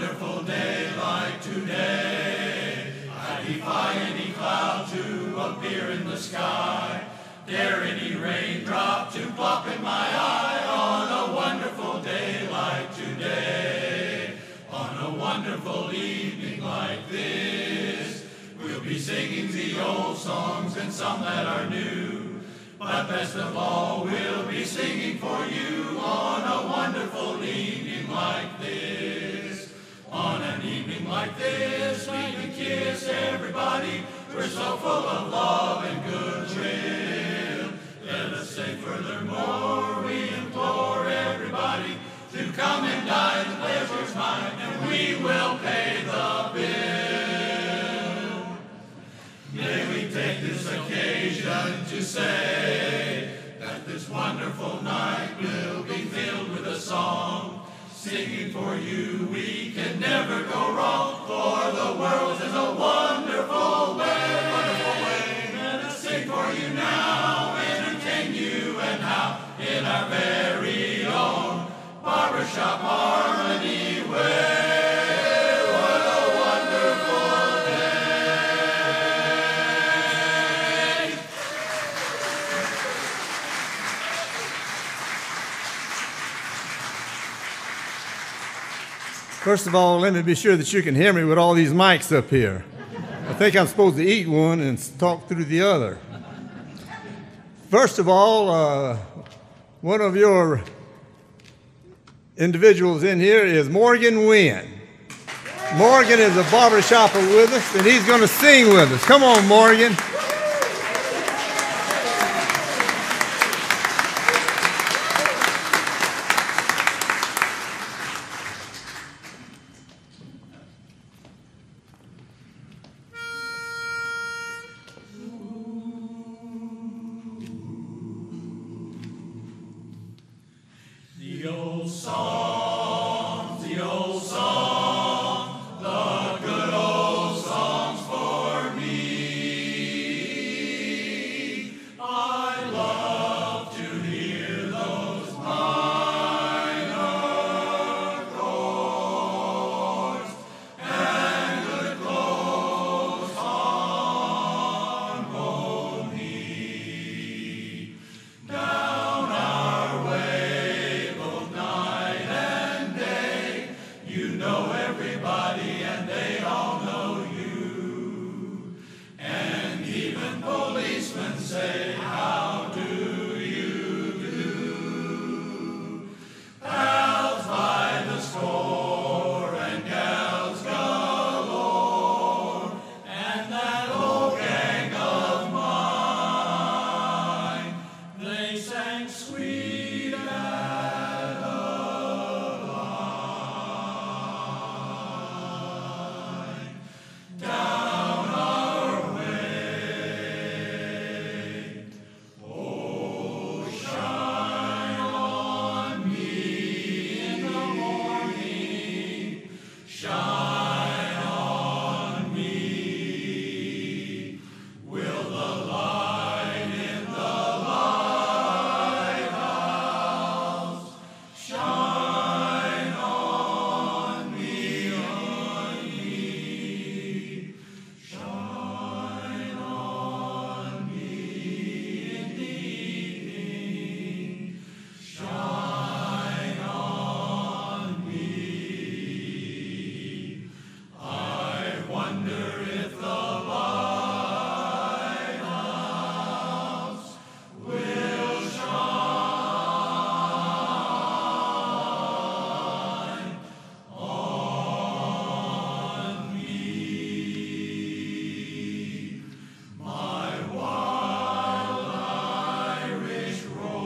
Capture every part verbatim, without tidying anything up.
wonderful day like today. I defy any cloud to appear in the sky, dare any raindrop to plop in my eye. On a wonderful day like today, on a wonderful evening like this, we'll be singing the old songs and some that are new, but best of all, we'll be singing for you on a wonderful evening like this. On an evening like this, we can kiss everybody. We're so full of love and goodwill. Let us say furthermore, we implore everybody to come and dine. The pleasure's mine, and we will pay the bill. May we take this occasion to say that this wonderful night will be filled with a song. Singing for you, we can never go wrong, for the world is a wonderful way. Wonderful way. Let us sing for you now, entertain you and how, in our very own barbershop harmony way. What a wonderful day. First of all, let me be sure that you can hear me with all these mics up here. I think I'm supposed to eat one and talk through the other. First of all, uh, one of your individuals in here is Morgan Wynn. Morgan is a barbershopper with us, and he's going to sing with us. Come on, Morgan. The old songs, the old songs, the good old songs for me. I love to hear those minor chords and good close harmony. Down our way, both night and day, you know everybody and they all know you. And even policemen say, how do you do? Pals by the score and gals galore, and that old gang of mine, they sang Sweet Adeline. Down our way, oh, shine on me in the morning, shine on me. Will the light in the lighthouse shine on me, on me, shine on me in the evening, shine on me. I wonder if the lighthouse will shine on me. My wild Irish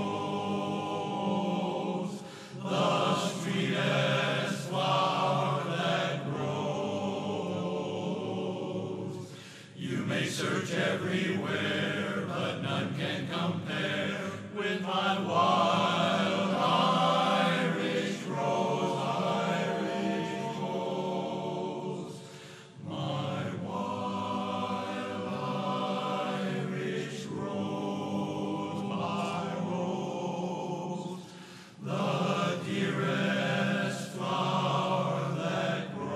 rose, the sweetest flower that grows. You may search everywhere, but none can compare with my wild Irish rose, Irish rose. My wild Irish rose, my rose, the dearest flower that grows.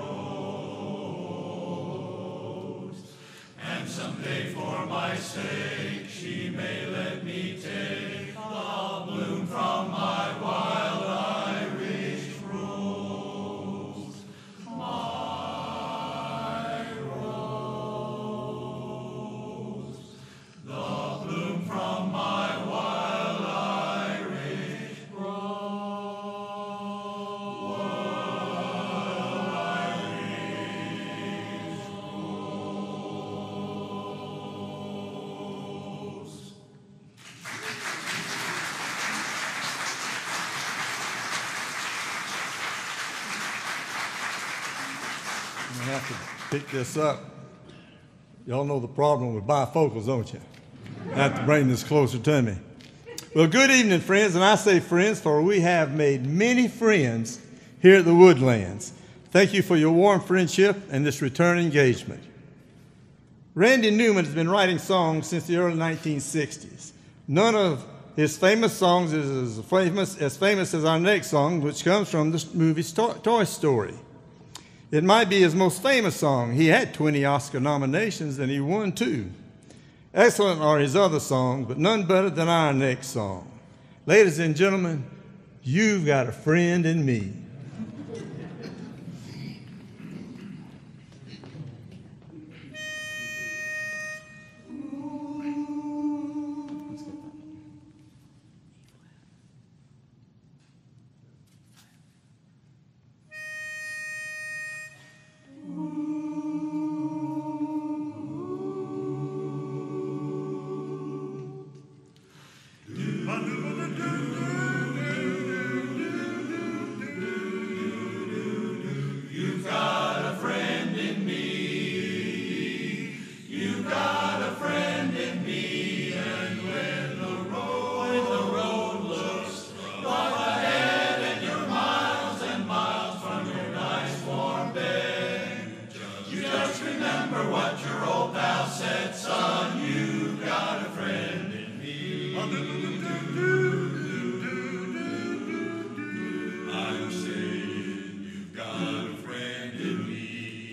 sake, she may let me take the bloom from my wild Irish rose. My rose, the bloom from my wild Irish rose. Wild Irish rose. I have to pick this up. Y'all know the problem with bifocals, don't you? I have to bring this closer to me. Well, good evening, friends, and I say friends, for we have made many friends here at the Woodlands. Thank you for your warm friendship and this return engagement. Randy Newman has been writing songs since the early nineteen sixties. None of his famous songs is as famous as, famous as our next song, which comes from the movie Toy Story. It might be his most famous song. He had twenty Oscar nominations, and he won two. Excellent are his other songs, but none better than our next song. Ladies and gentlemen, you've got a friend in me. You've got a friend in me. You've got a friend in me. And when the road, when the road looks rough ahead and you're miles and miles from your nice warm bed, you just remember what your old pal said, son. You've got a friend in me. I'm saying you've got a friend in me.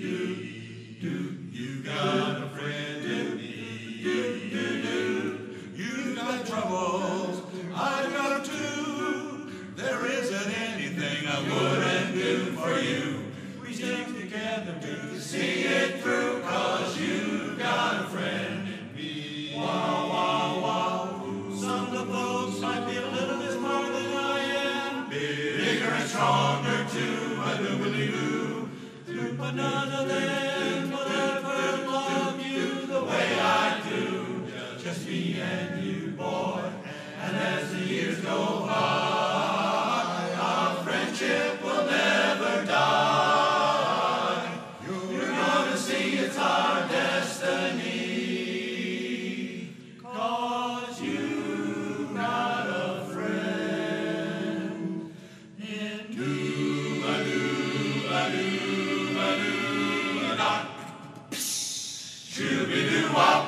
You've got a friend in me. You've got troubles, I've got them too. There isn't anything I wouldn't do for you. We stick together to see it through, 'cause you've got a friend in me. Wow, wow, wow. Some of the folks might be a little bit smarter than I am. Bigger and stronger too, I do believe you. But none of them will ever love you the way I do. Just me and you, boy. And as the years go by, our friendship will never die. You're gonna see it's our destiny. 'Cause you got a friend in me. Shooby-doo-wop.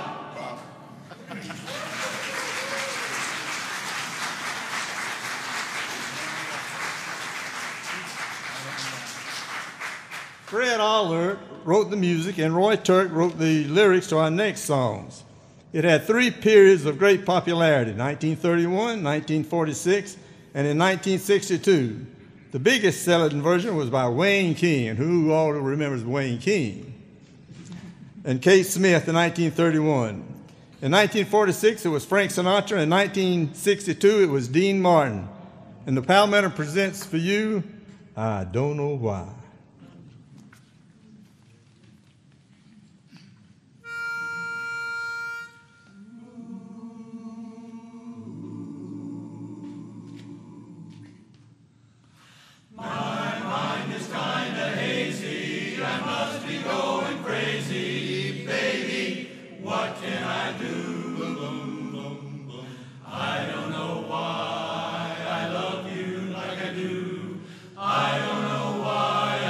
Fred Allert wrote the music, and Roy Turk wrote the lyrics to our next songs. It had three periods of great popularity, nineteen thirty-one, nineteen forty-six, and in nineteen sixty-two. The biggest selling version was by Wayne King, and who all remembers Wayne King? And Kate Smith in nineteen thirty-one. In nineteen forty-six, it was Frank Sinatra. In nineteen sixty-two, it was Dean Martin. And the Palmetto presents for you, I Don't Know Why. My mind is kinda hazy, I must be going crazy, baby, what can I do? I don't know why I love you like I do. I don't know why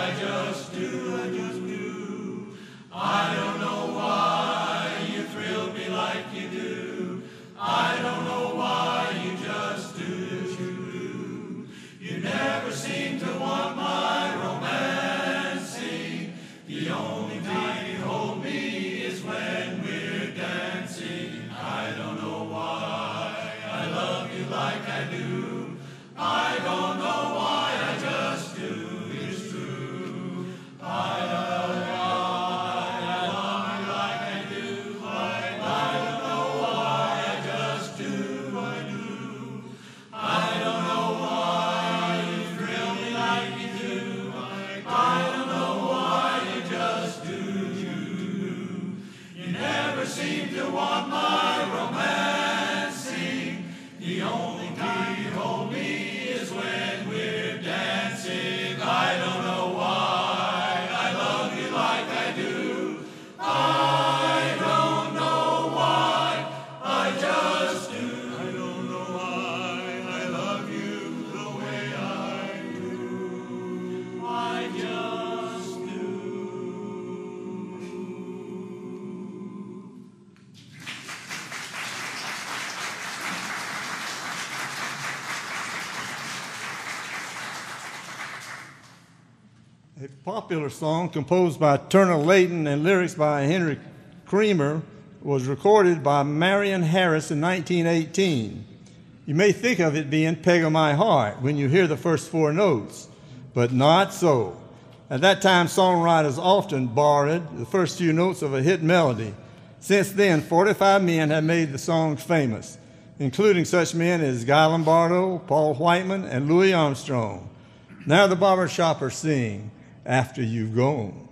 a popular song composed by Turner Layton and lyrics by Henry Creamer, was recorded by Marion Harris in nineteen eighteen. You may think of it being Peg of My Heart when you hear the first four notes, but not so. At that time, songwriters often borrowed the first few notes of a hit melody. Since then, forty-five men have made the song famous, including such men as Guy Lombardo, Paul Whiteman, and Louis Armstrong. Now the barbershoppers sing, After You've Gone.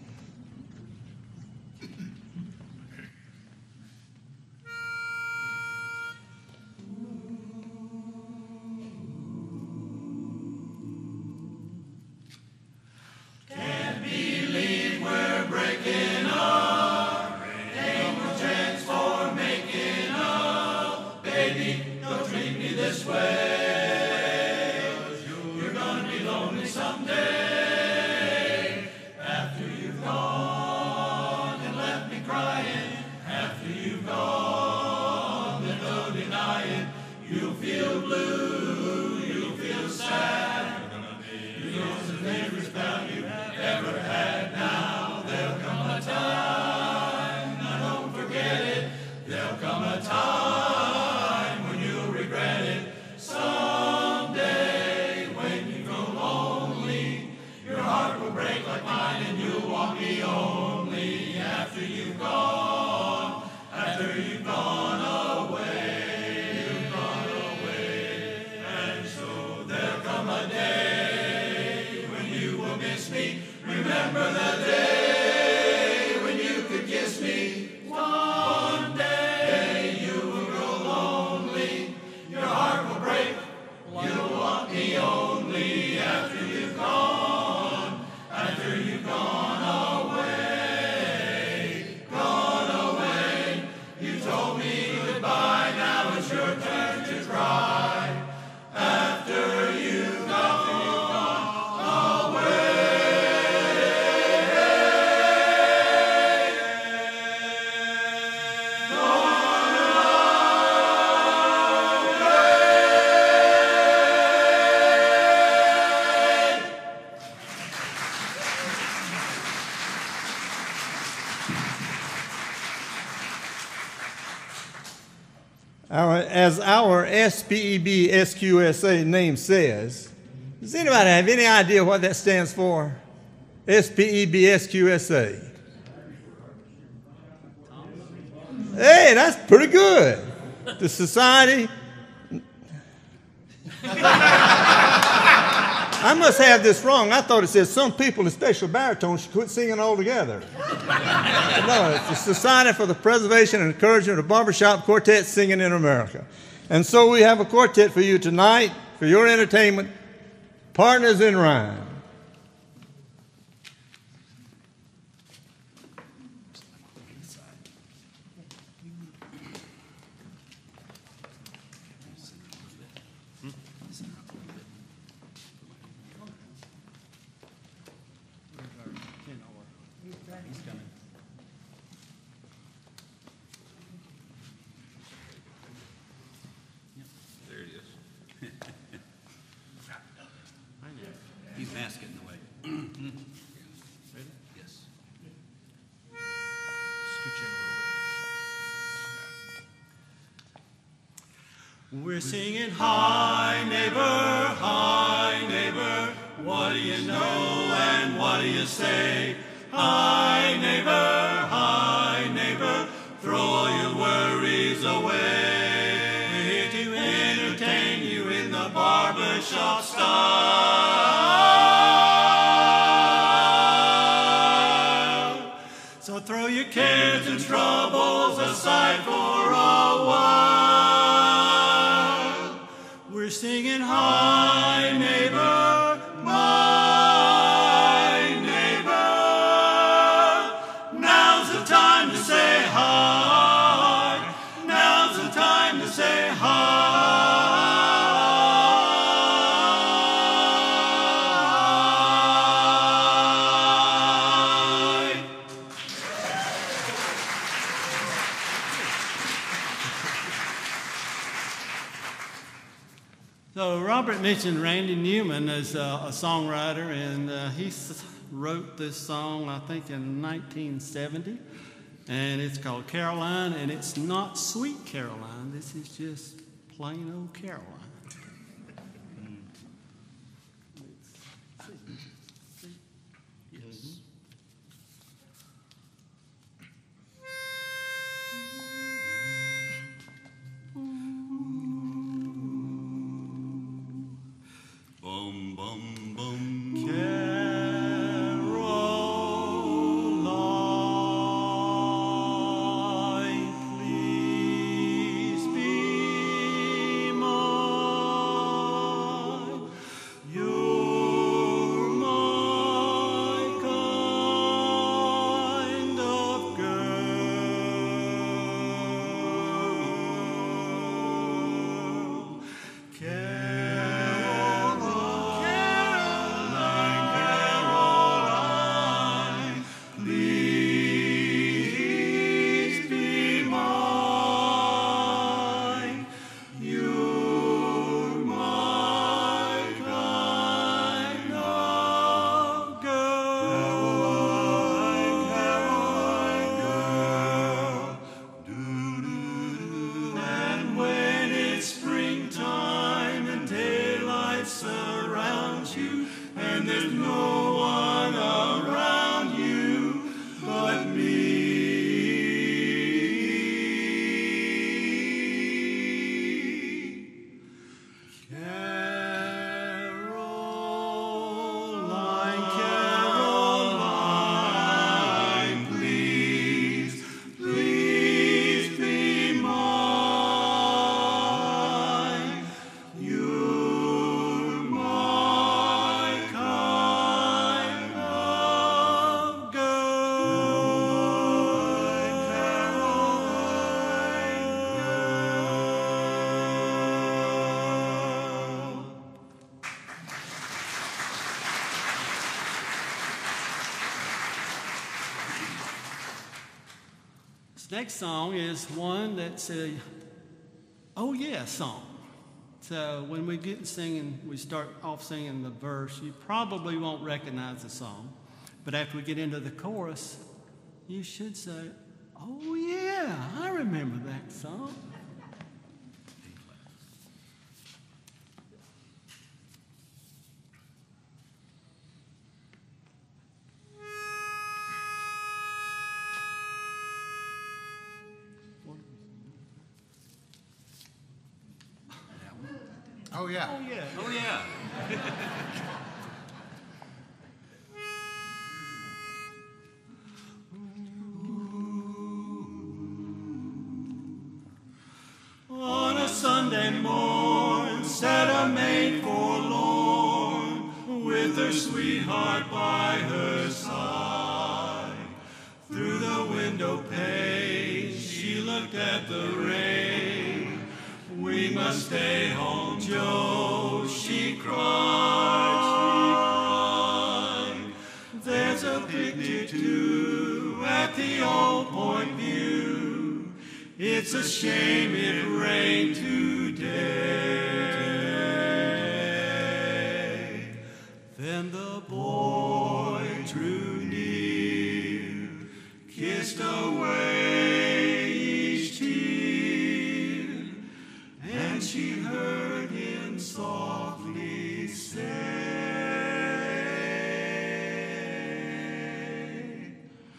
Our, as our S P E B S Q S A name says, does anybody have any idea what that stands for? S P E B S Q S A. Hey, that's pretty good. The Society. I must have this wrong. I thought it said some people in special baritone should quit singing altogether. No, it's the Society for the Preservation and Encouragement of Barbershop Quartet Singing in America. And so we have a quartet for you tonight, for your entertainment, Partners in Rhyme. He's mask getting in the way. Ready? Yes. Scooch in a little bit. We're singing, hi neighbor, hi neighbor, what do you know and what do you say? Hi neighbor, hi neighbor, throw all your worries away. We're here to entertain you in the barbershop style. So throw your cares and troubles aside for a while. We're singing, hi neighbor, my neighbor. Now's the time to say hi. Now's the time to say hi. Robert mentioned Randy Newman as a, a songwriter, and uh, he s- wrote this song, I think, in nineteen seventy, and it's called Caroline, and it's not Sweet Caroline. This is just plain old Caroline. Yes. Bum, bum, bum. Caroline, please be mine. You're my kind of girl. Caroline, Caroline, please be mine. You're my kind of girl. Caroline, girl. And when it's springtime and daylight surrounds you, and there's no one around you but me. Caroline, Caroline, please, please be mine. You're my kind of girl. Caroline, girl. This next song is one that's a oh yeah song. So when we get singing, we start off singing the verse, you probably won't recognize the song. But after we get into the chorus, you should say, oh yeah, I remember that song. Oh, yeah. Oh yeah. Oh, yeah. On a Sunday morn sat a maid forlorn, with her sweetheart by her side. Through the window pane she looked at the rain. We must stay home, Joe, she cried, she cried. There's a picnic too at the Old Point View. It's a shame it rained today. Then the boy drew near, kissed away each tear, and she heard him softly say,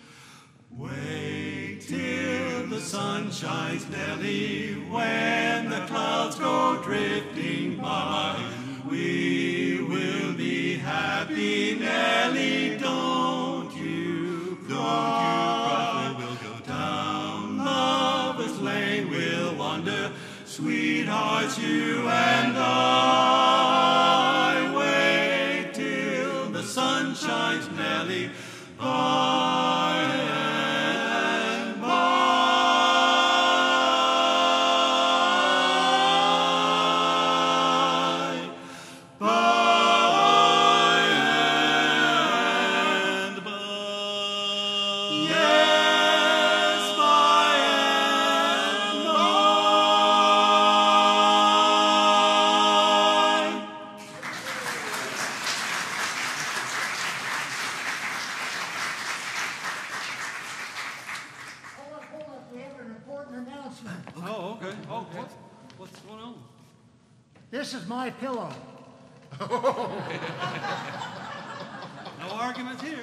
wait till the sun shines, Nellie, when the clouds go drifting by. We will be happy, Nellie, don't you, don't you cry. We'll go down Lover's Lane, we'll wander, sweethearts, you and I. Wait till the sun shines, Nellie, by and by. By and by. Yes, by and by. This is my pillow. No arguments here.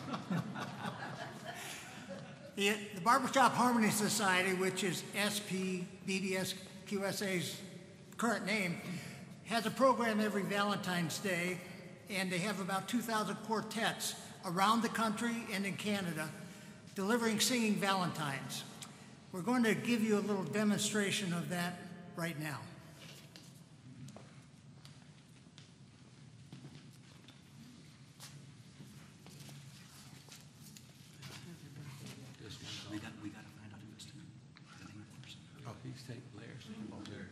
The, the Barbershop Harmony Society, which is S P B D S Q S A's current name, has a program every Valentine's Day, and they have about two thousand quartets around the country and in Canada delivering singing Valentines. We're going to give you a little demonstration of that right now. We got, we got to find out who it's to. The name first. Oh, he's taking Blair's. Oh, there.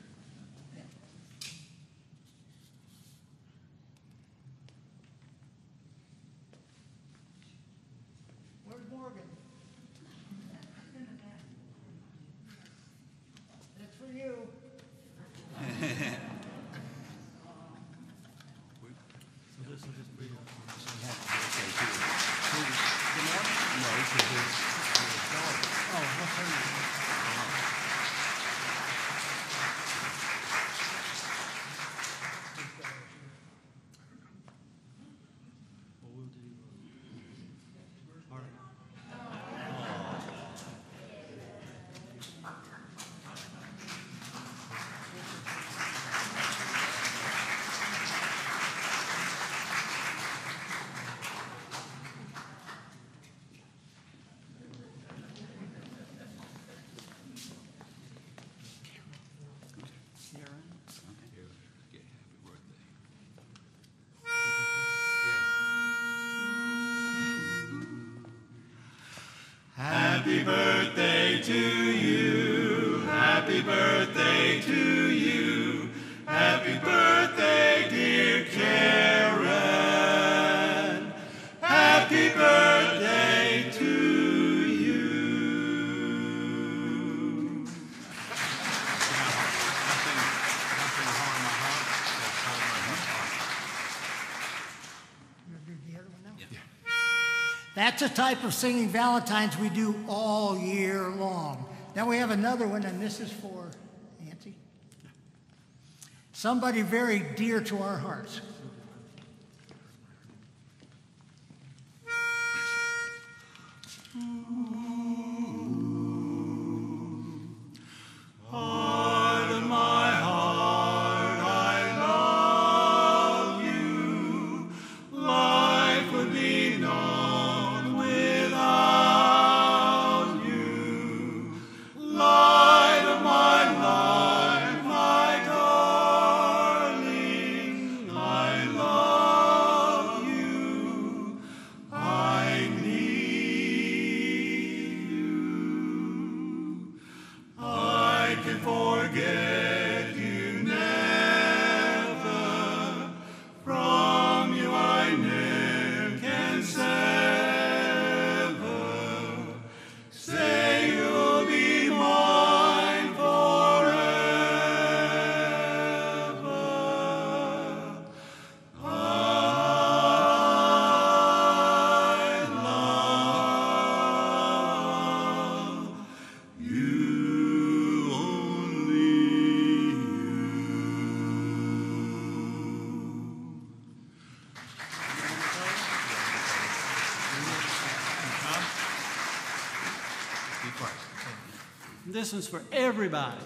Where's Morgan? That's for you. So this will just be a birthday too. Good morning? No, this is his, his daughter. Oh, what's her name? Well, we'll do, uh, all right. Happy birthday to you, happy birthday to you, happy birthday, dear Karen, happy birthday to you. You want to do the other one now? Yeah. That's a type of singing Valentines we do all year long. Now we have another one, and this is for Nancy. Somebody very dear to our hearts. Heart of my heart, I love you. Life would be known without you. Light of my life, my darling, I love you. I need you. I can forget you never. From you I never can sever. Say you'll be mine forever. I love you, only you. Be quiet. This one's for everybody.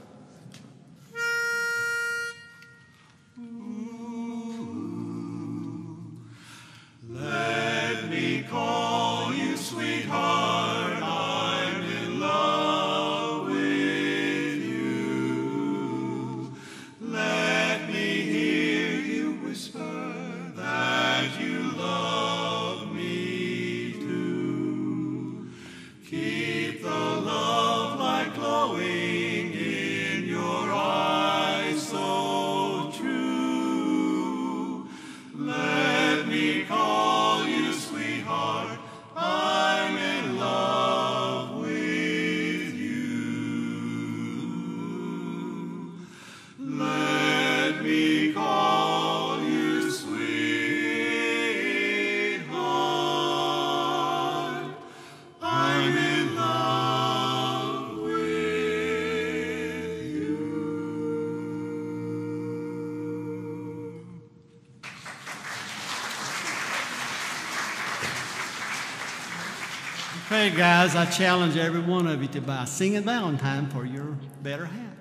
Let me call you sweetheart, I'm in love with you. Let me hear you whisper that you love me too. Keep the love light glowing in Hey guys, I challenge every one of you to buy Singing Valentine for your better half.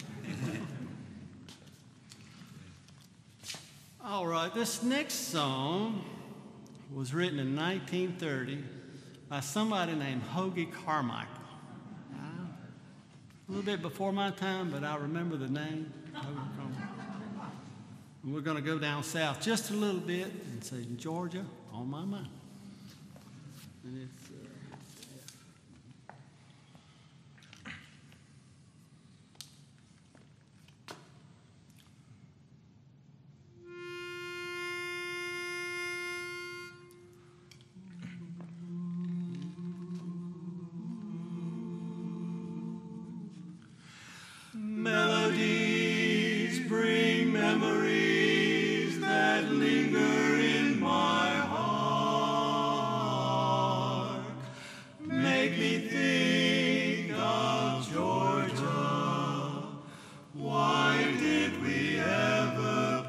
All right, this next song was written in nineteen thirty by somebody named Hoagie Carmichael. Uh, a little bit before my time, but I remember the name, Hoagie Carmichael. And we're going to go down south just a little bit and say, Georgia, on my mind. And it's, uh, melodies bring memories that linger in my heart. Make me think of Georgia. Why did we ever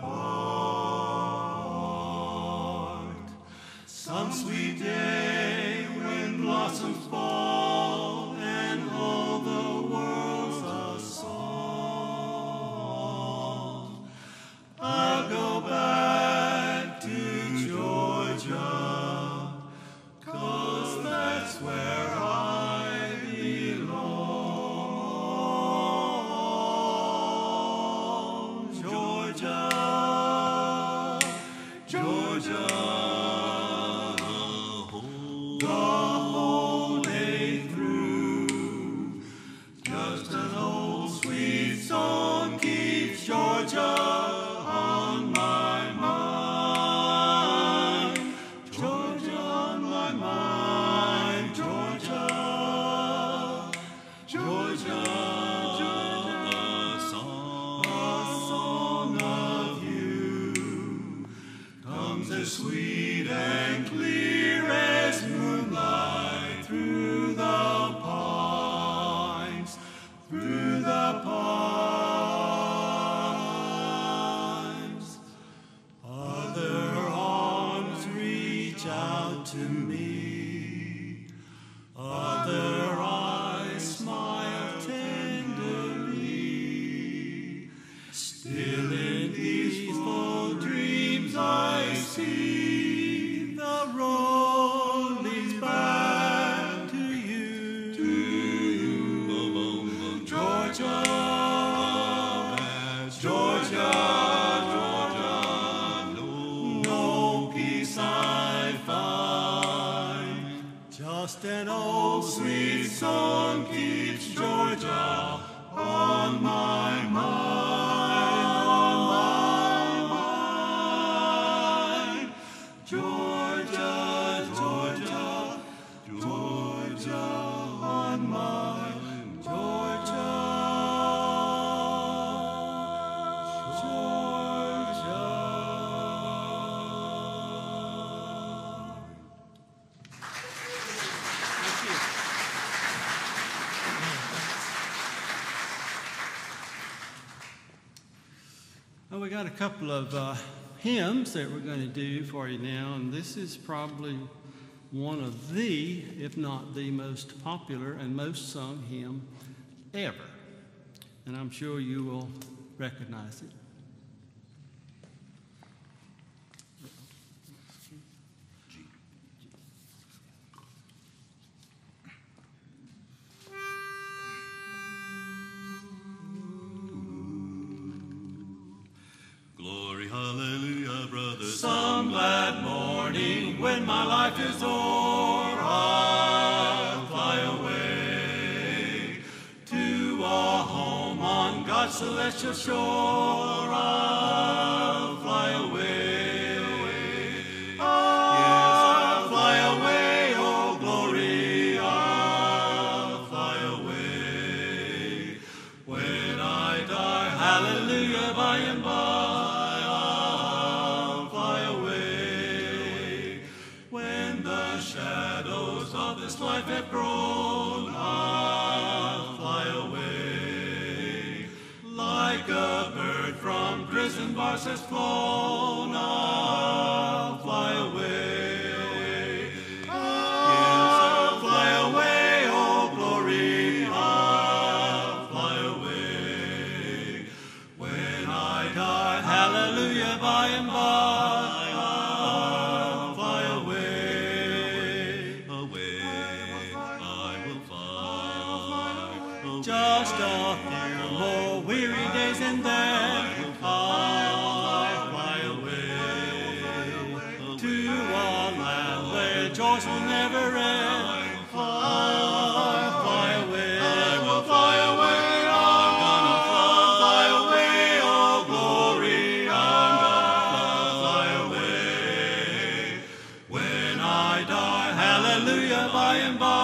part? Some sweet day when blossoms fall and all the world's a song. I'll go back to Georgia, 'cause that's where I belong. Georgia, Georgia, the whole day through. Just an old sweet song keeps Georgia on my mind. Georgia on my mind. Georgia, Georgia, Georgia, a song, a song of you comes as sweet and clear as moonlight through the pines, through the pines. Other arms reach out to me, other eyes smile tenderly. Still in these full dreams I see the road leads back to you, to you, Georgia, Georgia, Georgia. No peace I find. Just an old sweet song keeps Georgia on my mind, on my mind. Georgia, Georgia, Georgia on my Georgia, Georgia. Thank you. Well, we got a couple of uh, hymns that we're going to do for you now, and this is probably one of the, if not the most popular and most sung hymn ever. And I'm sure you will recognize it. Glory, hallelujah, brother. Some glad morning when my life is o'er, I'll fly away to a home on God's celestial shore. I'll fly away. I'll fly away, oh glory, I'll fly away. When I die, hallelujah, by and by. Life have grown, I'll fly away. Like a bird from prison bars has flown, I'll fly away. Yes, I'll fly Just a few more weary days and then I'll fly away to a land where joys will never end. I'll fly away. I will fly away. I'm gonna fly away. Oh glory, I'm gonna fly away. When I die, hallelujah, by and by.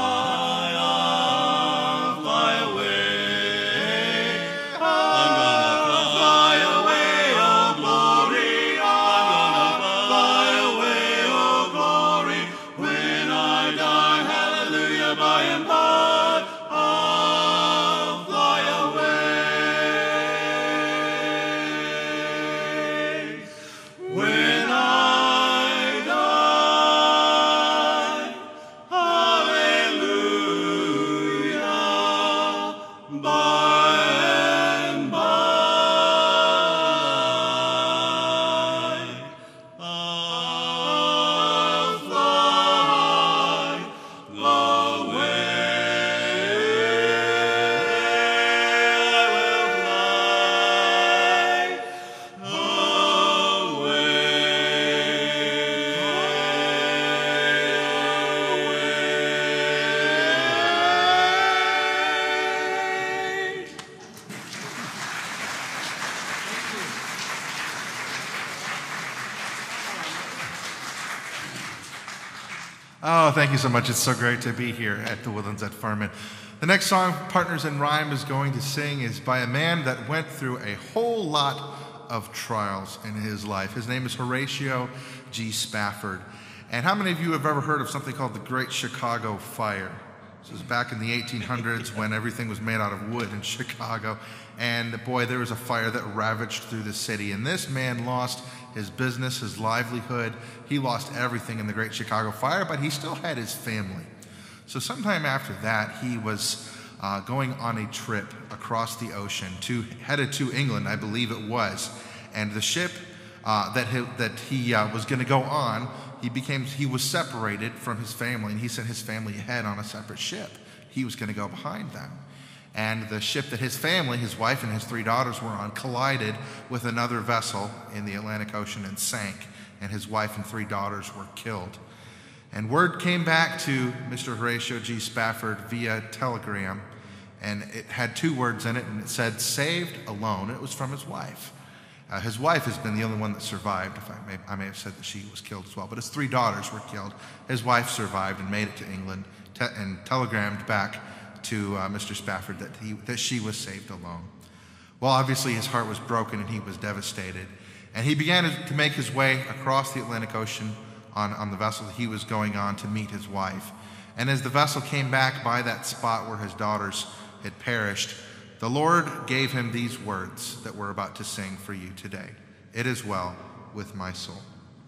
Oh, thank you so much. It's so great to be here at the Woodlands at Furman. The next song Partners in Rhyme is going to sing is by a man that went through a whole lot of trials in his life. His name is Horatio G. Spafford. And how many of you have ever heard of something called the Great Chicago Fire? This was back in the eighteen hundreds when everything was made out of wood in Chicago. And boy, there was a fire that ravaged through the city. And this man lost his business, his livelihood. He lost everything in the Great Chicago Fire, but he still had his family. So sometime after that, he was uh, going on a trip across the ocean, to headed to England, I believe it was. And the ship uh, that he, that he uh, was going to go on, he became he was separated from his family, and he sent his family ahead on a separate ship. He was going to go behind them. And the ship that his family, his wife and his three daughters were on, collided with another vessel in the Atlantic Ocean and sank. And his wife and three daughters were killed. And word came back to Mister Horatio G. Spafford via telegram, and it had two words in it, and it said, "saved alone." It was from his wife. Uh, his wife has been the only one that survived. If I may, I may have said that she was killed as well, but his three daughters were killed. His wife survived and made it to England te- and telegrammed back to uh, Mister Spafford that, he, that she was saved alone. Well, obviously his heart was broken and he was devastated. And he began to make his way across the Atlantic Ocean on, on the vessel that he was going on to meet his wife. And as the vessel came back by that spot where his daughters had perished, the Lord gave him these words that we're about to sing for you today. "It is well with my soul."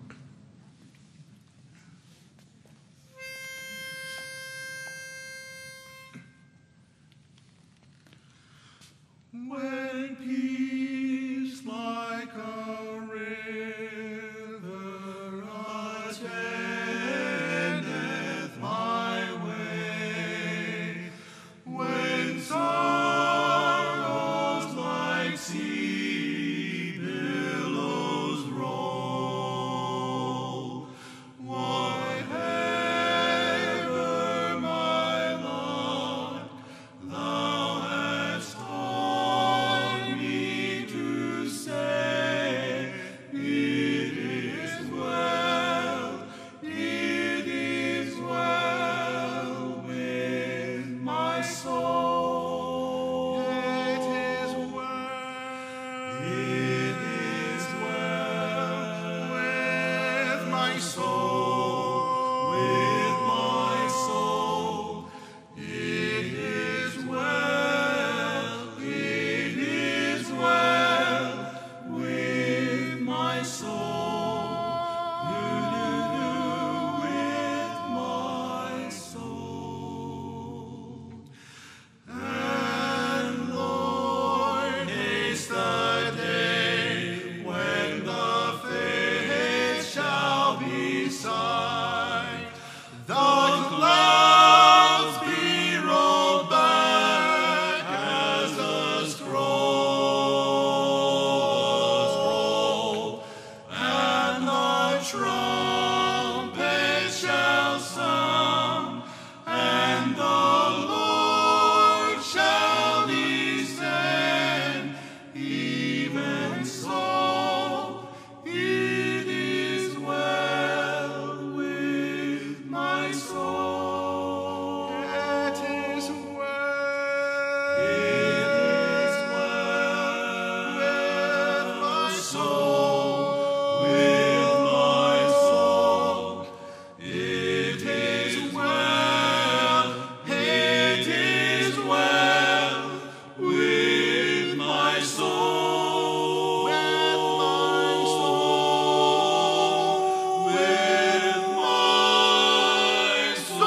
When peace like a river attendeth my way, when sorrows like sea billows roll, whatever my lot thou hast taught soul. It is well. It is well with my soul, with my soul. It is well, it is well with my soul, with my soul, with my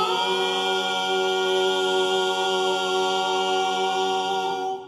soul.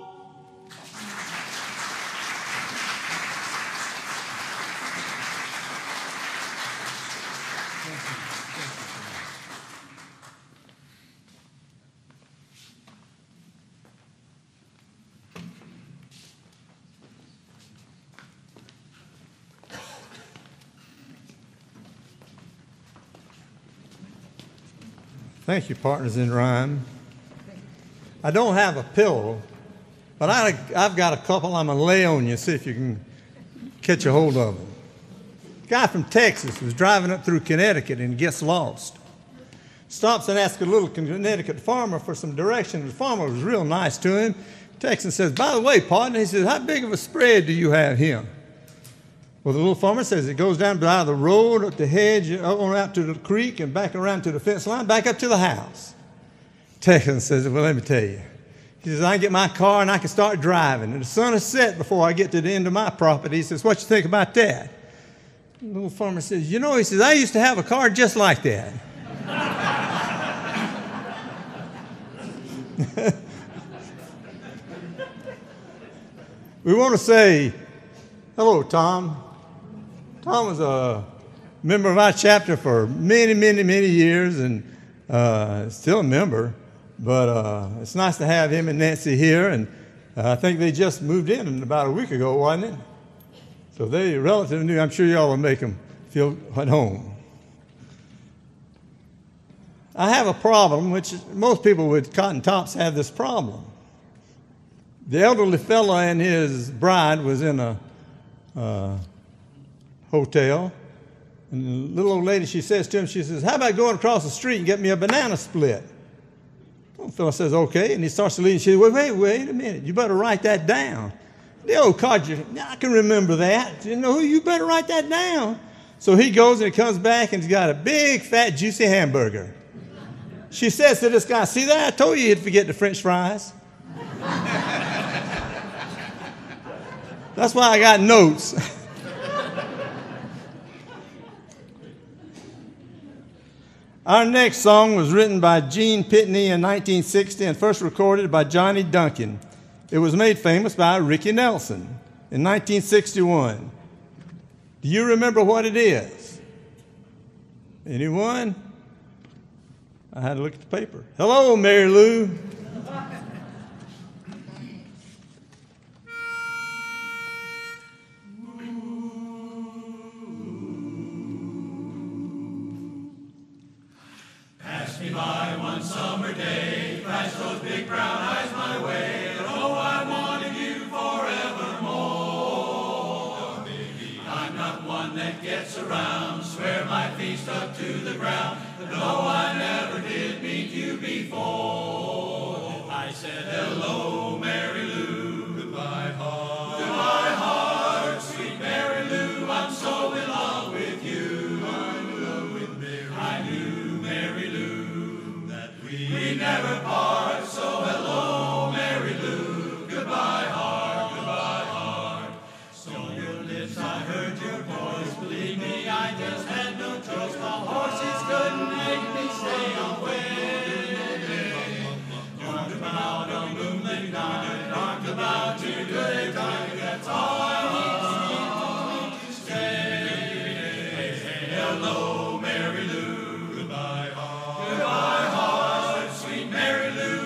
Thank you, partners in rhyme. I don't have a pillow, but I, I've got a couple I'm going to lay on you, see if you can catch a hold of them. A guy from Texas was driving up through Connecticut and gets lost. Stops and asks a little Connecticut farmer for some direction. The farmer was real nice to him. Texan says, by the way, partner, he says, how big of a spread do you have here? Well, the little farmer says it goes down by the road, up the hedge, on out to the creek, and back around to the fence line, back up to the house. Texan says, well, let me tell you. He says, I can get my car and I can start driving. And the sun is set before I get to the end of my property. He says, what you think about that? The little farmer says, you know, he says, I used to have a car just like that. We want to say, hello, Tom. Tom was a member of our chapter for many, many, many years, and uh, still a member. But uh, it's nice to have him and Nancy here, and uh, I think they just moved in about a week ago, wasn't it? So they're relatively new. I'm sure y'all will make them feel at home. I have a problem, which most people with cotton tops have this problem. The elderly fellow and his bride was in a uh, hotel, and the little old lady, she says to him, she says, how about going across the street and get me a banana split? The old fellow says, okay, and he starts to leave. She says, wait, wait, wait a minute, you better write that down. The old codger, I can remember that. You know, you better write that down. So he goes and he comes back and he's got a big, fat, juicy hamburger. She says to this guy, see that? I told you he'd forget the French fries. That's why I got notes. Our next song was written by Gene Pitney in nineteen sixty and first recorded by Johnny Duncan. It was made famous by Ricky Nelson in nineteen sixty-one. Do you remember what it is? Anyone? I had to look at the paper. Hello, Mary Lou. Pass me by one summer day, flash those big brown eyes my way, and oh, I wanted you forevermore. Baby, I'm not one that gets around, swear my feet stuck to the ground, but no, I never did meet you before. I said, hello, Mary Lou, goodbye, heart. Goodbye, heart, sweet Mary Lou, I'm so in love with you. I'm in love with Mary. I knew, Mary Lou, that we, we never part, so hello, Mary Lou, goodbye, heart, goodbye, heart. So your lips, I heard your voice, believe me, I just had no choice, the horses couldn't make me stay away. Talk about a moonlit night, talk about your good time, that's all I need to say. Hello, Mary Lou, goodbye, heart. Goodbye, heart, sweet Mary Lou,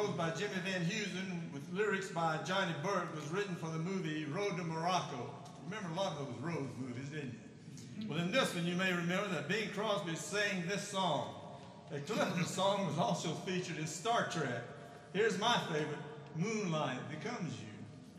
composed by Jimmy Van Heusen with lyrics by Johnny Burke, was written for the movie Road to Morocco. Remember a lot of those road movies, didn't you? Well, in this one, you may remember that Bing Crosby sang this song. A clip of the song was also featured in Star Trek. Here's my favorite, Moonlight Becomes You.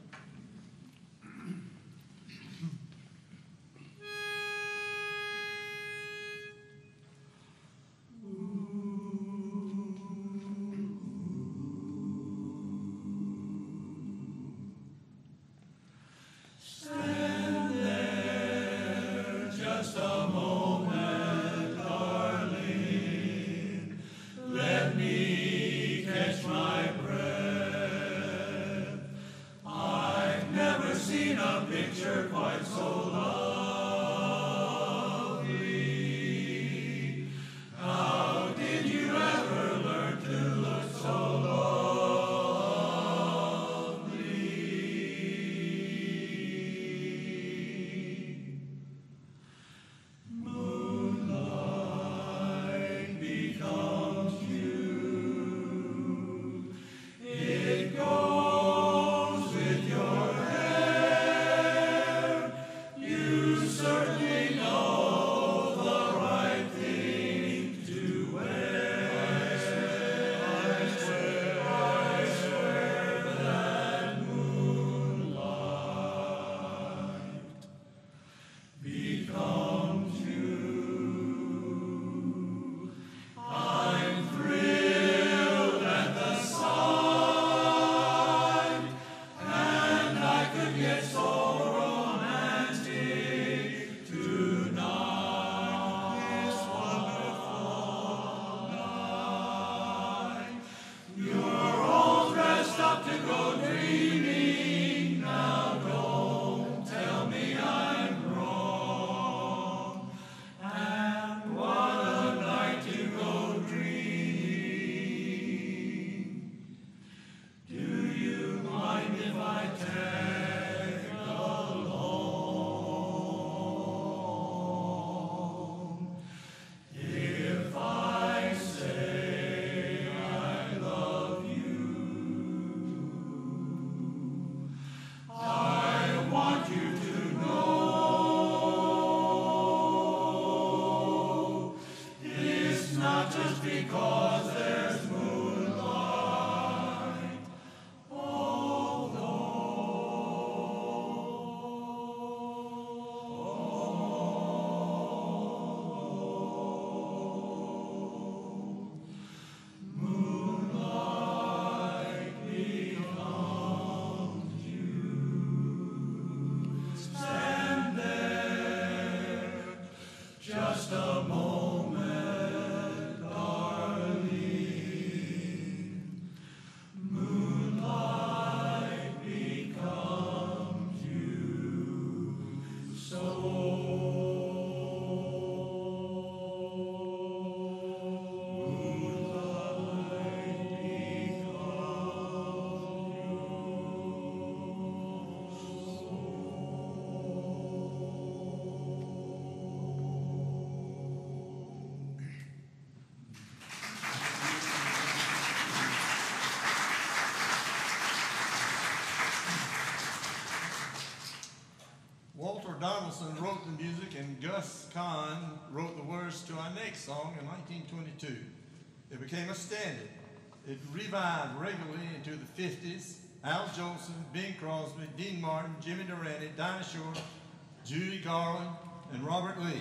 Donaldson wrote the music, and Gus Kahn wrote the words to our next song in nineteen twenty-two. It became a standard. It revived regularly into the fifties. Al Jolson, Bing Crosby, Dean Martin, Jimmy Durante, Dinah Shore, Judy Garland, and Robert Lee.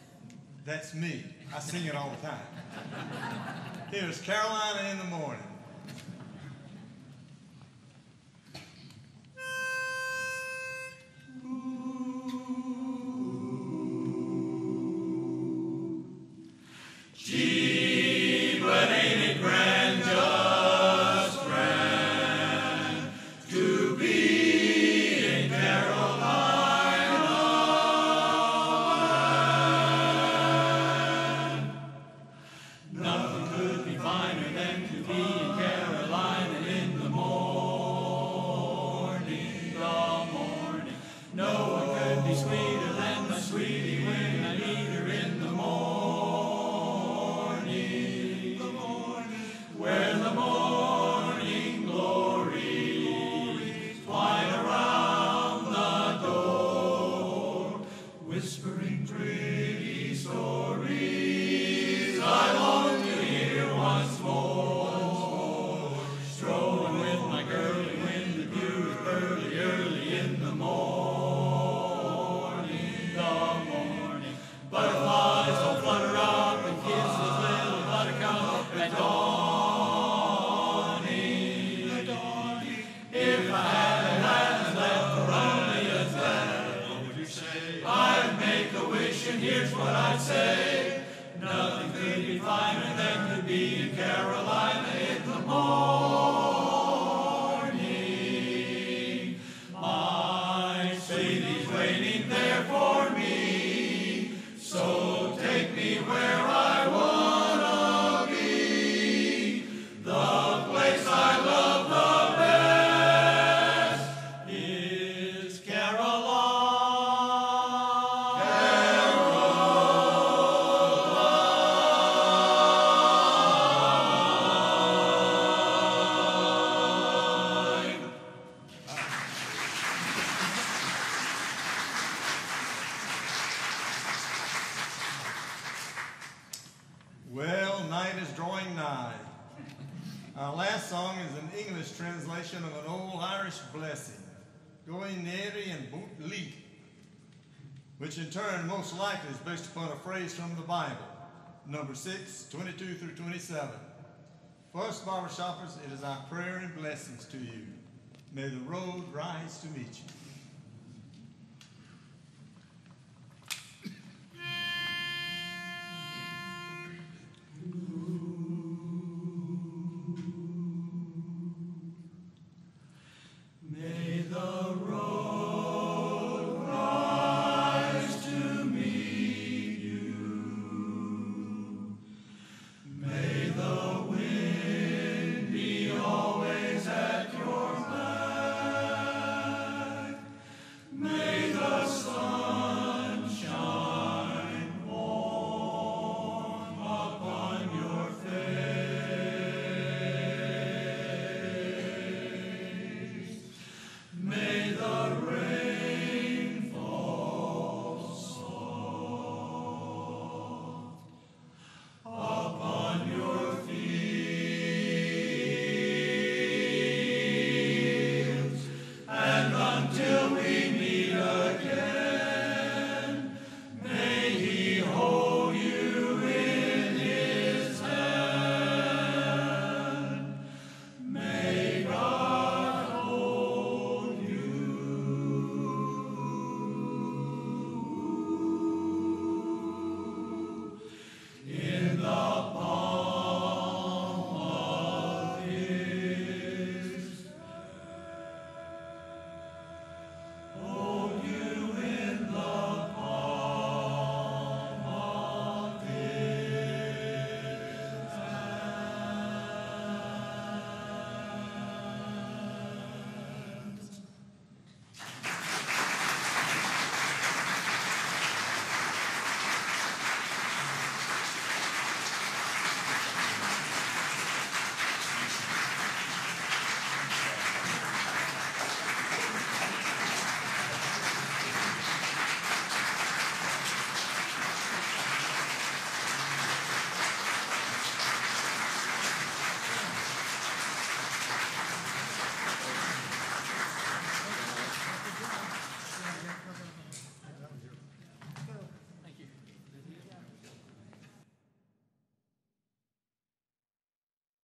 That's me. I sing it all the time. Here's Carolina in the Morning. Nothing could be finer than to be there for me. So take me where I wanna be. The place I love the best is Caroline. Well, night is drawing nigh. Our last song is an English translation of an old Irish blessing, Going Neri and Boot Leak, which in turn most likely is based upon a phrase from the Bible, number six, twenty-two through twenty-seven. For us barber shoppers, it is our prayer and blessings to you. May the road rise to meet you.